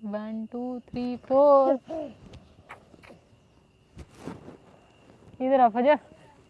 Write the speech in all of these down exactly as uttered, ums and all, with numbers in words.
One two three four. इधर आ फजर,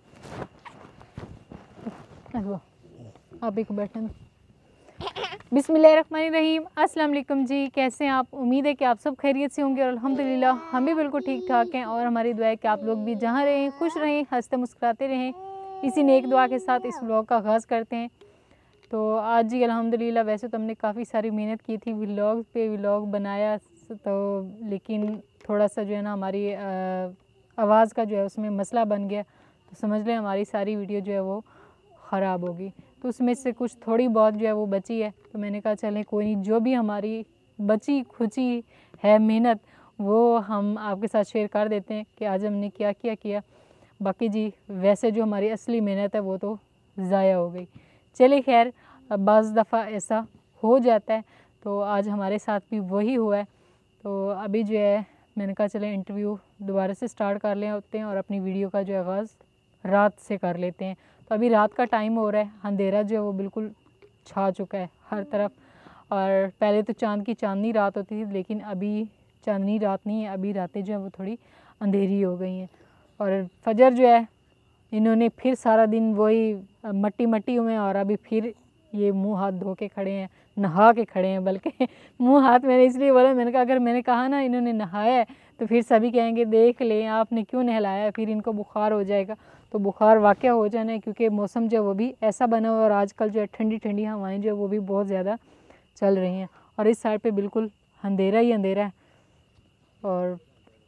आप एक बैठे। बिस्मिल्लाहिर्रहमानिर्रहीम, अस्सलाम वालेकुम जी। कैसे हैं आप? उम्मीद है कि आप सब खैरियत से होंगे और अल्हम्दुलिल्लाह हम भी बिल्कुल ठीक ठाक हैं। और हमारी दुआ है कि आप लोग भी जहाँ रहें खुश रहें, हंसते मुस्कुराते रहें। इसी नेक दुआ के साथ इस व्लॉग का आगाज़ करते हैं। तो आज ही अल्हम्दुलिल्लाह, वैसे तो हमने काफ़ी सारी मेहनत की थी, व्लॉग पे व्लॉग बनाया तो, लेकिन थोड़ा सा जो है ना हमारी आवाज़ का जो है उसमें मसला बन गया, तो समझ लें हमारी सारी वीडियो जो है वो ख़राब होगी। तो उसमें से कुछ थोड़ी बहुत जो है वो बची है, तो मैंने कहा चलें कोई नहीं, जो भी हमारी बची खुची है मेहनत वो हम आपके साथ शेयर कर देते हैं कि आज हमने क्या क्या किया। बाकी जी वैसे जो हमारी असली मेहनत है वो तो ज़ाया हो गई। चलिए खैर, बाज़ दफ़ा ऐसा हो जाता है, तो आज हमारे साथ भी वही हुआ है। तो अभी जो है मैंने कहा चलें इंटरव्यू दोबारा से स्टार्ट कर ले होते हैं और अपनी वीडियो का जो आगाज़ रात से कर लेते हैं। तो अभी रात का टाइम हो रहा है, अंधेरा जो है वो बिल्कुल छा चुका है हर तरफ। और पहले तो चांद की चांदनी रात होती थी, लेकिन अभी चांदनी रात नहीं है, अभी रातें जो है वो थोड़ी अंधेरी हो गई हैं। और फजर जो है इन्होंने फिर सारा दिन वही मट्टी मट्टी हुए हैं और अभी फिर ये मुंह हाथ धो के खड़े हैं, नहा के खड़े हैं। बल्कि मुंह हाथ मैंने इसलिए बोला, मैंने कहा अगर मैंने कहा ना इन्होंने नहाया है तो फिर सभी कहेंगे देख लें आपने क्यों नहलाया, फिर इनको बुखार हो जाएगा। तो बुखार वाक़या हो जाना है, क्योंकि मौसम जो है वो भी ऐसा बना हुआ है और आजकल जो है ठंडी ठंडी हवाएं जो है वो भी बहुत ज़्यादा चल रही हैं। और इस साइड पे बिल्कुल अंधेरा ही अंधेरा है। और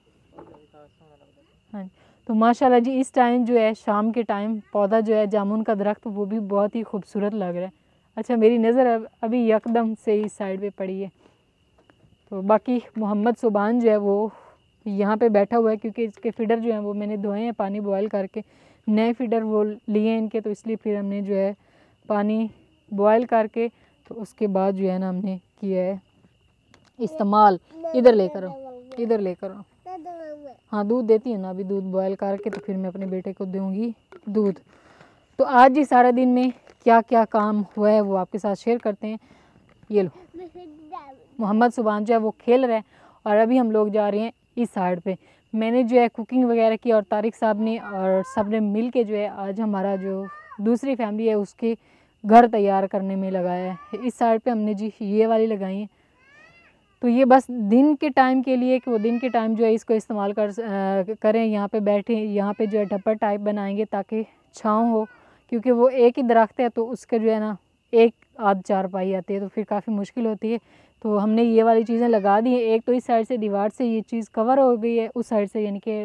हाँ, तो माशाल्लाह जी इस टाइम जो है शाम के टाइम पौधा जो है जामुन का दरख्त वो भी बहुत ही खूबसूरत लग रहा है। अच्छा, मेरी नज़र अभी यकदम से इस साइड पे पड़ी है। तो बाकी मोहम्मद सुबान जो है वो यहाँ पे बैठा हुआ है, क्योंकि इसके फीडर जो हैं वो मैंने धोए हैं पानी बॉयल करके, नए फीडर वो लिए इनके, तो इसलिए फिर हमने जो है पानी बॉयल करके तो उसके बाद जो है ना हमने किया है इस्तेमाल। इधर लेकर आओ, इधर लेकर आओ। हाँ दूध देती है ना, अभी दूध बॉयल करके तो फिर मैं अपने बेटे को दूँगी दूध। तो आज ही सारा दिन में क्या क्या काम हुआ है वो आपके साथ शेयर करते हैं। ये लो, मोहम्मद सुबान जो है वो खेल रहा है और अभी हम लोग जा रहे हैं इस साइड पे। मैंने जो है कुकिंग वगैरह की और तारिक साहब ने और सब ने मिल के जो है आज हमारा जो दूसरी फैमिली है उसके घर तैयार करने में लगाया है। इस साइड पे हमने जी ये वाली लगाई है, तो ये बस दिन के टाइम के लिए कि वो दिन के टाइम जो है इसको इस्तेमाल कर आ, करें। यहाँ पे बैठे, यहाँ पे जो है ढप्पर टाइप बनाएंगे ताकि छाँव हो, क्योंकि वो एक ही दरख्त है तो उसके जो है ना एक आध चारपाई आती है तो फिर काफ़ी मुश्किल होती है। तो हमने ये वाली चीज़ें लगा दी हैं। एक तो इस साइड से दीवार से ये चीज़ कवर हो गई है, उस साइड से यानी कि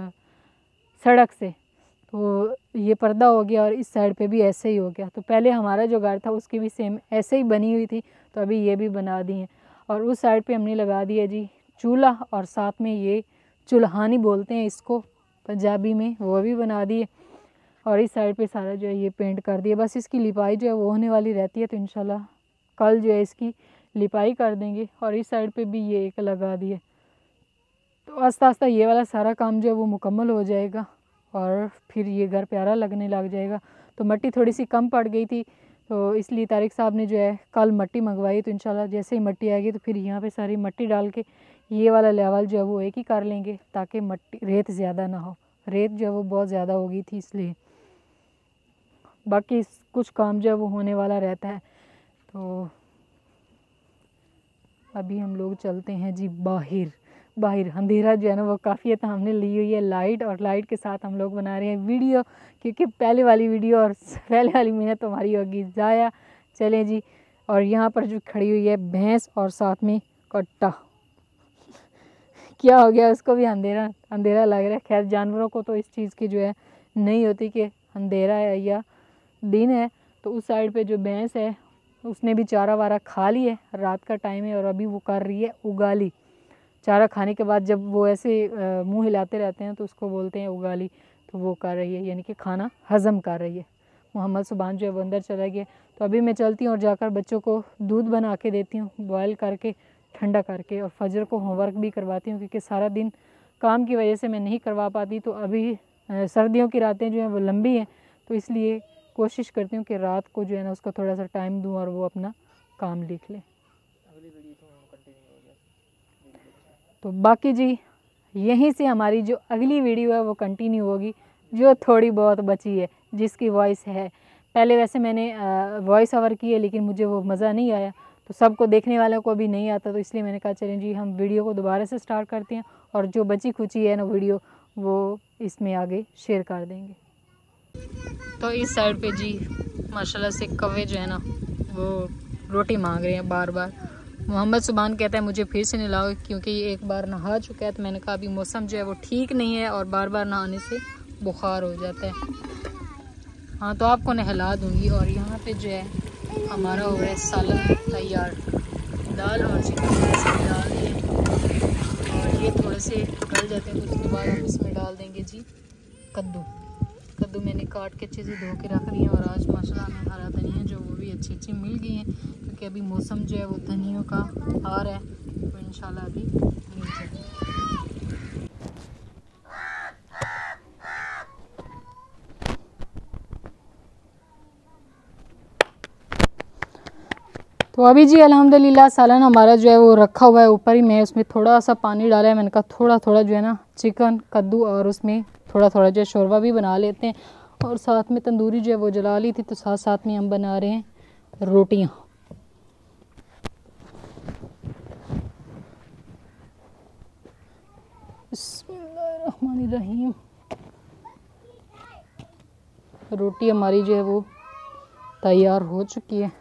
सड़क से तो ये पर्दा हो गया और इस साइड पे भी ऐसे ही हो गया। तो पहले हमारा जो घर था उसकी भी सेम ऐसे ही बनी हुई थी, तो अभी ये भी बना दी हैं। और उस साइड पे हमने लगा दिया जी चूल्हा, और साथ में ये चुल्हानी बोलते हैं इसको पंजाबी में, वो भी बना दिए। और इस साइड पे सारा जो है ये पेंट कर दिया, बस इसकी लिपाई जो है वो होने वाली रहती है, तो इंशाल्लाह कल जो है इसकी लिपाई कर देंगे। और इस साइड पे भी ये एक लगा दिए, तो आस्ता आस्ता ये वाला सारा काम जो है वो मुकम्मल हो जाएगा और फिर ये घर प्यारा लगने लग जाएगा। तो मिट्टी थोड़ी सी कम पड़ गई थी, तो इसलिए तारिक साहब ने जो है कल मिट्टी मंगवाई। तो इंशाल्लाह जैसे ही मिट्टी आएगी तो फिर यहाँ पे सारी मिट्टी डाल के ये वाला लेवल जो है वो एक ही कर लेंगे, ताकि मिट्टी रेत ज़्यादा ना हो। रेत जो है वो बहुत ज़्यादा हो गई थी इसलिए। बाकी कुछ काम जो है वो होने वाला रहता है। तो अभी हम लोग चलते हैं जी बाहर। बाहर अंधेरा जो है ना वो काफ़ी है, तो हमने ली हुई है लाइट, और लाइट के साथ हम लोग बना रहे हैं वीडियो, क्योंकि पहले वाली वीडियो और पहले वाली मेहनत तो हमारी होगी ज़ाया। चलें जी, और यहाँ पर जो खड़ी हुई है भैंस और साथ में कट्टा क्या हो गया उसको भी अंधेरा अंधेरा लग रहा है। खैर जानवरों को तो इस चीज़ की जो है नहीं होती कि अंधेरा है या दिन है। तो उस साइड पे जो भैंस है उसने भी चारा वारा खा ली है, रात का टाइम है और अभी वो कर रही है उगाली। चारा खाने के बाद जब वो ऐसे मुंह हिलाते रहते हैं तो उसको बोलते हैं उगाली। तो वो कर रही है यानी कि खाना हज़म कर रही है। मोहम्मद सुबान जो है वो अंदर चला गया। तो अभी मैं चलती हूँ और जाकर बच्चों को दूध बना के देती हूँ बॉयल करके ठंडा करके, और फजर को होमवर्क भी करवाती हूँ, क्योंकि सारा दिन काम की वजह से मैं नहीं करवा पाती। तो अभी सर्दियों की रातें जो हैं वो लंबी हैं, तो इसलिए कोशिश करती हूँ कि रात को जो है ना उसको थोड़ा सा टाइम दूँ और वो अपना काम लिख ले। तो बाकी जी यहीं से हमारी जो अगली वीडियो है वो कंटिन्यू होगी, जो थोड़ी बहुत बची है, जिसकी वॉइस है। पहले वैसे मैंने वॉइस ओवर की है लेकिन मुझे वो मज़ा नहीं आया, तो सबको देखने वालों को भी नहीं आता, तो इसलिए मैंने कहा चलें जी हम वीडियो को दोबारा से स्टार्ट करते हैं और जो बची खुची है ना वीडियो वो इसमें आगे शेयर कर देंगे। तो इस साइड पे जी माशाल्लाह से कौवे जो है ना वो रोटी मांग रहे हैं बार बार। मोहम्मद सुबान कहता है मुझे फिर से नहलाओ, क्योंकि एक बार नहा चुका है, तो मैंने कहा अभी मौसम जो है वो ठीक नहीं है और बार बार नहाने से बुखार हो जाता है। हाँ तो आपको नहला दूँगी। और यहाँ पे जो है हमारा हो रहा है सालन तैयार, दाल और चिकन डाल दिए और ये थोड़े से गल जाते हैं तो उसके बाद हम इसमें डाल देंगे जी कद्दू। कद्दू मैंने काट के अच्छे से धो के रख दिए और आज माशाल्लाह हमें हरा धनिया जो वो भी अच्छी अच्छी मिल गई हैं, क्योंकि अभी मौसम जो है वो धनियों का आ रहा है, तो इंशाल्लाह अभी मिल जाएगी। तो अभी जी अल्हम्दुलिल्लाह सालन हमारा जो है वो रखा हुआ है ऊपर ही। मैं उसमें थोड़ा सा पानी डाला है, मैंने कहा थोड़ा थोड़ा जो है ना चिकन कद्दू और उसमें थोड़ा थोड़ा जो है शोरबा भी बना लेते हैं, और साथ में तंदूरी जो है वो जला ली थी, तो साथ साथ में हम बना रहे हैं रोटियां। बिस्मिल्लाहिर्रहमानिर्रहीम। रोटी हमारी जो है वो तैयार हो चुकी है।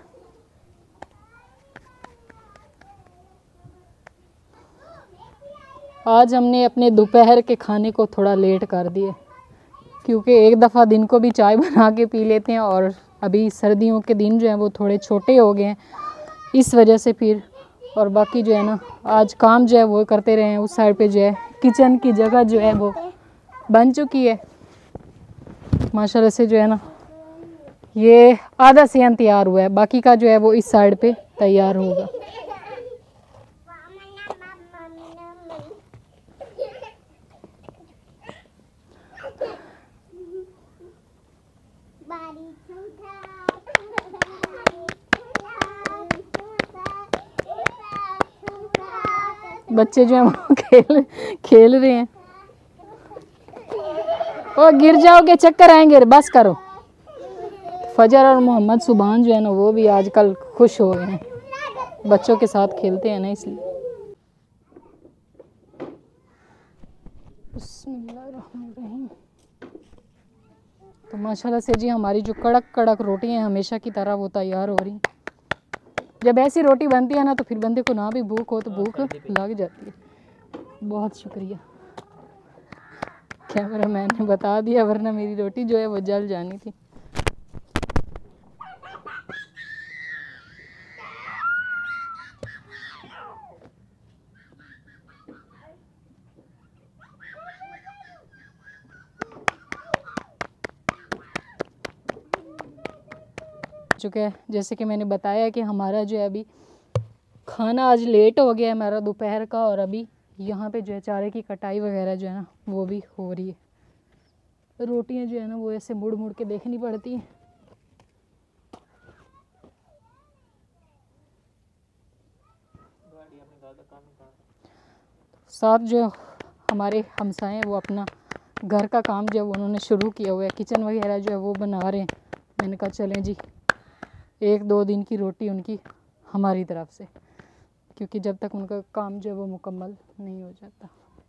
आज हमने अपने दोपहर के खाने को थोड़ा लेट कर दिया, क्योंकि एक दफ़ा दिन को भी चाय बना के पी लेते हैं और अभी सर्दियों के दिन जो हैं वो थोड़े छोटे हो गए हैं इस वजह से फिर। और बाकी जो है ना आज काम जो है वो करते रहे हैं। उस साइड पे जो है किचन की जगह जो है वो बन चुकी है माशाल्लाह से, जो है ना ये आधा सेहन तैयार हुआ है, बाकी का जो है वो इस साइड पे तैयार होगा। बच्चे जो है वो खेल खेल रहे हैं। ओ गिर जाओगे, चक्कर आएंगे, बस करो। फजर और मोहम्मद सुबान जो है ना वो भी आजकल खुश हो गए हैं, बच्चों के साथ खेलते हैं ना इसलिए। बिस्मिल्लाहिर्रहमानिर्रहीम। तो माशाल्लाह से जी हमारी जो कड़क कड़क रोटी हैं हमेशा की तरह वो तैयार हो रही। जब ऐसी रोटी बनती है ना तो फिर बंदे को ना भी भूख हो तो भूख लग जाती है। बहुत शुक्रिया, कैमरा मैन ने बता दिया, वरना मेरी रोटी जो है वो जल जानी थी। चुका है जैसे कि मैंने बताया कि हमारा जो है अभी खाना आज लेट हो गया है हमारा दोपहर का, और अभी यहाँ पे जो है चारे की कटाई वगैरह जो है ना वो भी हो रही है। रोटियाँ जो है ना वो ऐसे मुड़ मुड़ के देखनी पड़ती हैं। साथ जो हमारे हमसाए हैं वो अपना घर का काम जो है वो उन्होंने शुरू किया हुआ है, किचन वगैरह जो है वो बना रहे हैं। मैंने कहा चलें जी एक दो दिन की रोटी उनकी हमारी तरफ से, क्योंकि जब तक उनका काम जो है वो मुकम्मल नहीं हो जाता।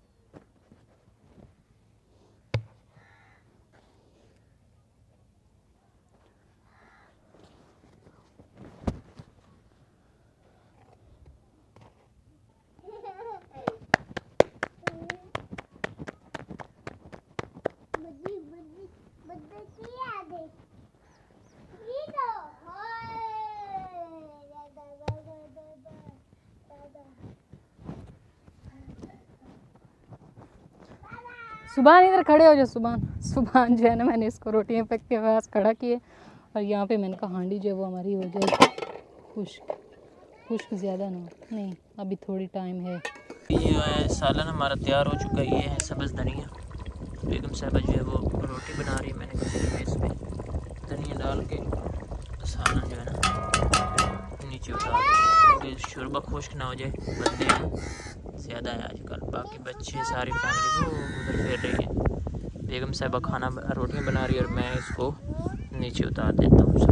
सुभान इधर खड़े हो जाओ। सुभान सुभान जो है ना मैंने इसको रोटियां पक के पास खड़ा किए, और यहाँ पे मैंने कहा हांडी जो है वो हमारी हो जाए खुश्क। खुश्क ज़्यादा ना, नहीं अभी थोड़ी टाइम है। ये है सालन हमारा तैयार हो चुका है। ये है सब्ज़ धनिया। बेगम साहबा जो है वो रोटी बना रही है। मैंने कहा इसमें धनिया डाल के सालन जो है ना नीचे उतार, क्योंकि शोरबा खुश्क ना हो जाए, बंदे ज़्यादा है आजकल। बाकी बच्चे सारी फैमिली वो उधर फिर रही है। बेगम साहिबा खाना रोटियां बना रही है और मैं इसको नीचे उतार देता हूँ।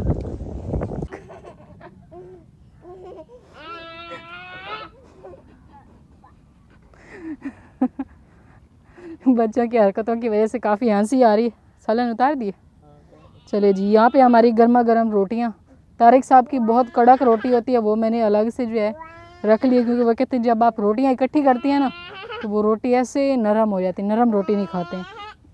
बच्चों की हरकतों की वजह से काफ़ी हंसी आ रही है। सालन उतार दिए। चले जी, यहाँ पे हमारी गर्मा गर्म रोटियाँ, तारिक साहब की बहुत कड़क रोटी होती है, वो मैंने अलग से जो है रख ली है, क्योंकि वो कहते हैं जब आप रोटियाँ इकट्ठी करती हैं ना तो वो रोटी ऐसे नरम हो जाती है, नरम रोटी नहीं खाते हैं।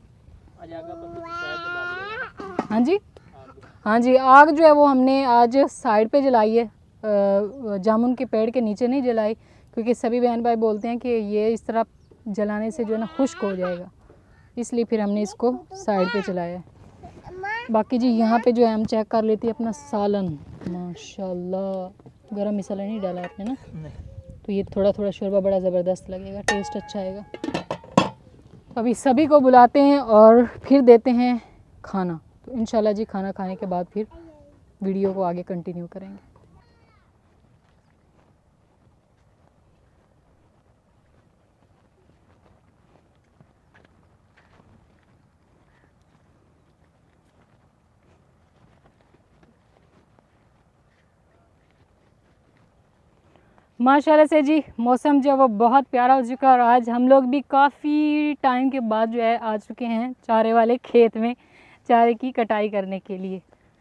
हाँ जी, हाँ जी, आग जो है वो हमने आज साइड पे जलाई है, जामुन के पेड़ के नीचे नहीं जलाई, क्योंकि सभी बहन भाई बोलते हैं कि ये इस तरह जलाने से जो है ना खुश्क हो जाएगा, इसलिए फिर हमने इसको साइड पे चलाया है। बाकी जी यहाँ पे जो है हम चेक कर लेते हैं अपना सालन। माशाल्लाह, गरम मसाला नहीं डाला आपने ना? नहीं। तो ये थोड़ा थोड़ा शोरबा बड़ा ज़बरदस्त लगेगा, टेस्ट अच्छा आएगा। अभी सभी को बुलाते हैं और फिर देते हैं खाना, तो इंशाल्लाह जी खाना खाने के बाद फिर वीडियो को आगे कंटिन्यू करेंगे। माशाल्लाह से जी मौसम जो है वो बहुत प्यारा हो चुका है और आज हम लोग भी काफ़ी टाइम के बाद जो है आ चुके हैं चारे वाले खेत में चारे की कटाई करने के लिए।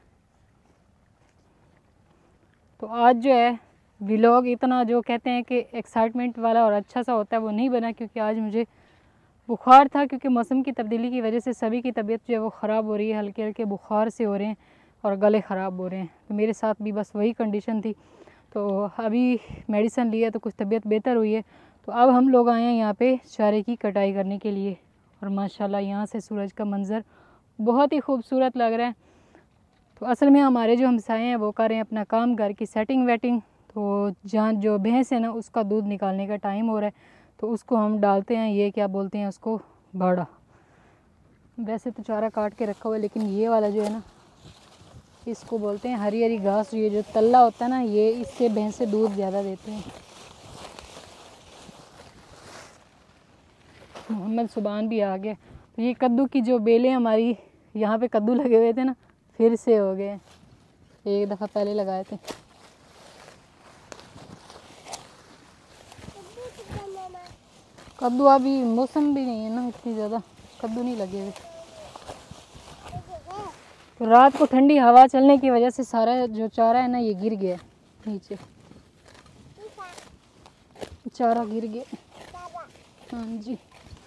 तो आज जो है व्लॉग इतना जो कहते हैं कि एक्साइटमेंट वाला और अच्छा सा होता है वो नहीं बना, क्योंकि आज मुझे बुखार था, क्योंकि मौसम की तब्दीली की वजह से सभी की तबीयत जो है वो ख़राब हो रही है, हल्के हल्के बुखार से हो रहे हैं और गले ख़राब हो रहे हैं। तो मेरे साथ भी बस वही कंडीशन थी, तो अभी मेडिसिन लिया तो कुछ तबीयत बेहतर हुई है। तो अब हम लोग आए हैं यहाँ पे चारे की कटाई करने के लिए और माशाल्लाह यहाँ से सूरज का मंज़र बहुत ही खूबसूरत लग रहा है। तो असल में हमारे जो हमसाए हैं वो कर रहे हैं अपना काम, घर की सेटिंग वेटिंग। तो जहाँ जो भैंस है ना उसका दूध निकालने का टाइम हो रहा है, तो उसको हम डालते हैं, ये क्या बोलते हैं उसको, बाड़ा। वैसे तो चारा काट के रखा हुआ है, लेकिन ये वाला जो है ना इसको बोलते हैं हरी हरी घास। ये जो तल्ला होता है ना, ये इससे भैंसें दूध ज़्यादा देते हैं। मोहम्मद सुबान भी आ गया। तो ये कद्दू की जो बेलें हमारी यहाँ पे कद्दू लगे हुए थे ना, फिर से हो गए, एक दफ़ा पहले लगाए थे। कद्दू अभी मौसम भी नहीं है ना, इतनी ज़्यादा कद्दू नहीं लगे हुए। तो रात को ठंडी हवा चलने की वजह से सारा जो चारा है ना ये गिर गया नीचे, चारा गिर गया। हाँ जी,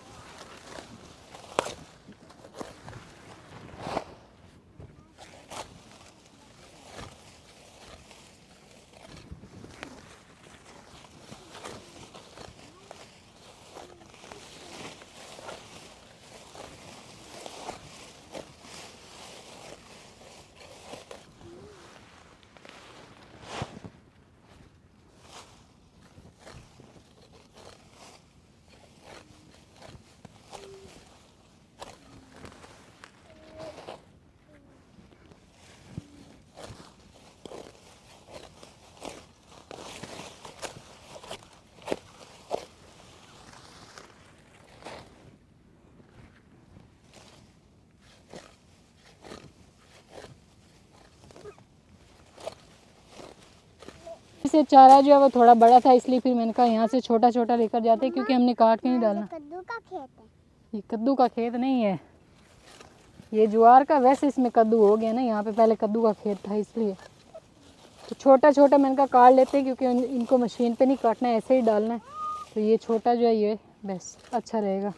से चारा जो है वो थोड़ा बड़ा था, इसलिए फिर मैंने कहा यहाँ से छोटा छोटा लेकर जाते, क्योंकि हमने काट के नहीं डालना। कद्दू का खेत है ये, कद्दू का खेत नहीं है ये, ज्वार का। वैसे इसमें कद्दू हो गया ना, यहाँ पे पहले कद्दू का खेत था, इसलिए तो छोटा छोटा मैंने कहा काट लेते हैं, क्योंकि इनको मशीन पे नहीं काटना है, ऐसे ही डालना है। तो ये छोटा जो है ये बस अच्छा रहेगा।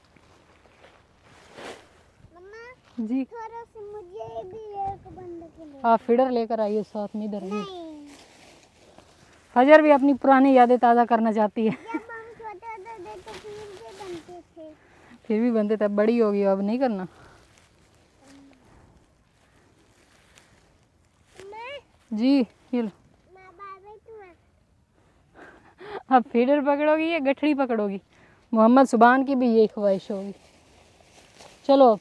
मम्मा जी थोड़ा सा मुझे भी एक बंद के आप फीडर लेकर आइए साथ में इधर भी। फजर भी अपनी पुरानी यादें ताज़ा करना चाहती है। जब हम छोटे होते थे तो फिर भी बनते थे। फिर भी बनते थे, अब बड़ी होगी अब नहीं करना। मैं जी ये लो। माँ बाबा तुम्हें अब फीडर पकड़ोगी या गठड़ी पकड़ोगी? मोहम्मद सुबान की भी यही ख्वाहिश होगी। चलो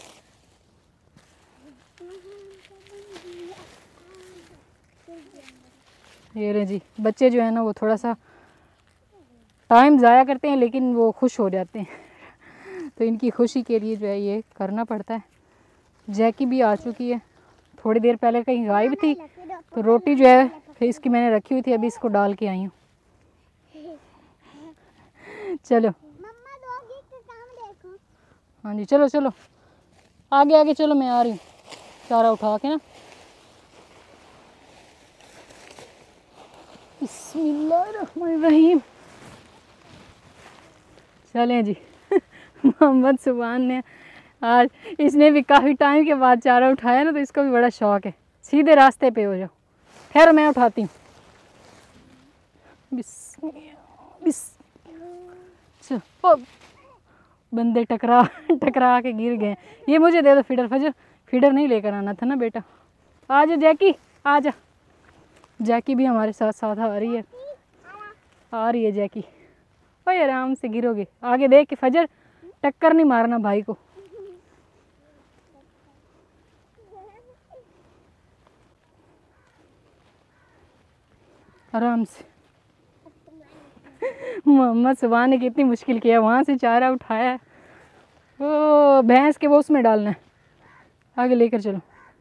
ये रहे जी, बच्चे जो है ना वो थोड़ा सा टाइम ज़ाया करते हैं लेकिन वो खुश हो जाते हैं तो इनकी खुशी के लिए जो है ये करना पड़ता है। जैकी भी आ चुकी है, थोड़ी देर पहले कहीं गायब थी तो रोटी जो है फिर इसकी मैंने रखी हुई थी, अभी इसको डाल के आई हूँ। चलो मम्मा डॉगी का काम देखो। हाँ जी चलो चलो आगे आगे चलो, मैं आ रही हूँ चारा उठा के ना। बिस्मिल्लाहिर्रहमानिर्रहीम। चलें जी मोहम्मद सुबान ने आज, इसने भी काफ़ी टाइम के बाद चारा उठाया ना तो इसको भी बड़ा शौक है। सीधे रास्ते पे हो जाओ, खैर मैं उठाती हूँ। बिस्मिल्लाह बिस्मिल्लाह। ओ बंदे टकरा टकरा के गिर गए। ये मुझे दे दो फीडर। फजर फीडर नहीं लेकर आना था ना बेटा। आ जा जैकी आ जा। जैकी भी हमारे साथ साथ आ रही है, आ रही है जैकी। ओए आराम से गिरोगे, आगे देख के फजर, टक्कर नहीं मारना भाई को। आराम से। मोहम्मद सुबान ने कितनी मुश्किल किया, वहाँ से चारा उठाया। वो भैंस के वो उसमें डालना है, आगे लेकर चलो।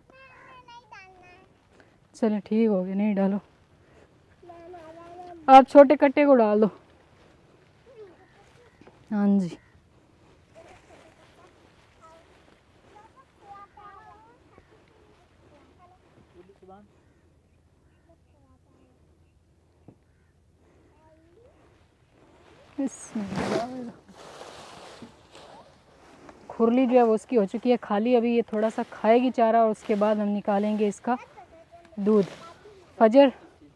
चलो ठीक हो गया, नहीं डालो। आप छोटे कट्टे को डाल दो। हाँ जी खुरली जो है वो उसकी हो चुकी है खाली। अभी ये थोड़ा सा खाएगी चारा और उसके बाद हम निकालेंगे इसका दूध। फजर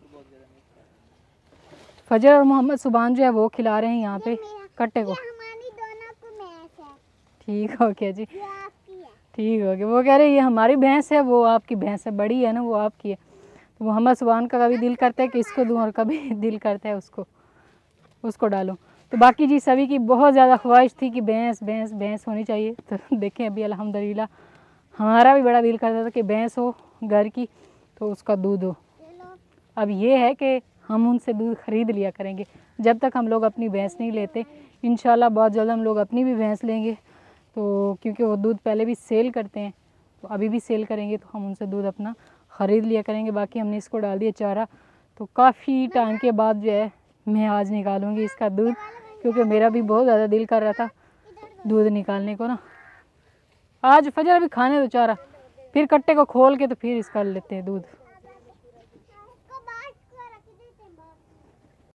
फजर और मोहम्मद सुबान जो है वो खिला रहे हैं यहाँ पे कट्टे को। हमारी दोनों को भैंस है। ठीक हो गया जी, ये आपकी है। ठीक हो गया। वो कह रहे ये हमारी भैंस है, वो आपकी भैंस है, बड़ी है ना वो आपकी है। तो मोहम्मद सुबान का कभी दिल करता है कि इसको दूँ और कभी दिल करता है उसको उसको डालूं। तो बाकी जी सभी की बहुत ज़्यादा ख्वाहिश थी कि भैंस भैंस भैंस होनी चाहिए। तो देखें अभी अल्हम्दुलिल्लाह हमारा भी बड़ा दिल करता था कि भैंस हो घर की तो उसका दूध हो। अब ये है कि हम उनसे दूध ख़रीद लिया करेंगे। जब तक हम लोग अपनी भैंस नहीं लेते, इंशाल्लाह बहुत जल्द हम लोग अपनी भी भैंस लेंगे। तो क्योंकि वो दूध पहले भी सेल करते हैं तो अभी भी सेल करेंगे तो हम उनसे दूध अपना ख़रीद लिया करेंगे। बाकी हमने इसको डाल दिया चारा, तो काफ़ी टाइम के बाद जो है मैं आज निकालूंगी इसका दूध, क्योंकि मेरा भी बहुत ज़्यादा दिल कर रहा था दूध निकालने को ना। आज फजर भी खाने दो चारा, फिर कट्टे को खोल के तो फिर इसका लेते हैं दूध।